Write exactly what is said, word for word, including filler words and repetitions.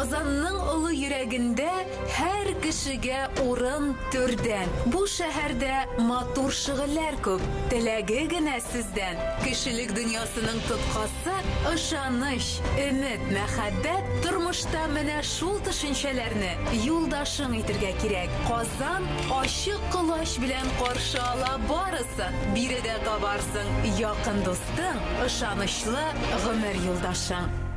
Казанның олы йөрәгендә һәр кешегә урын түрдән. Бу шәһәрдә матур шигырьләр күп. Теләге генә сездән. Кешелек дөньясының тоткасы ышаныч, өмет, мәхәббәт, тормышта менә шул төшенчәләрне юлдашың итәргә кирәк. Казан ачык кылач белән каршы ала барысы. Биредә табарсың якын дустың, ышанычлы гомер юлдашың.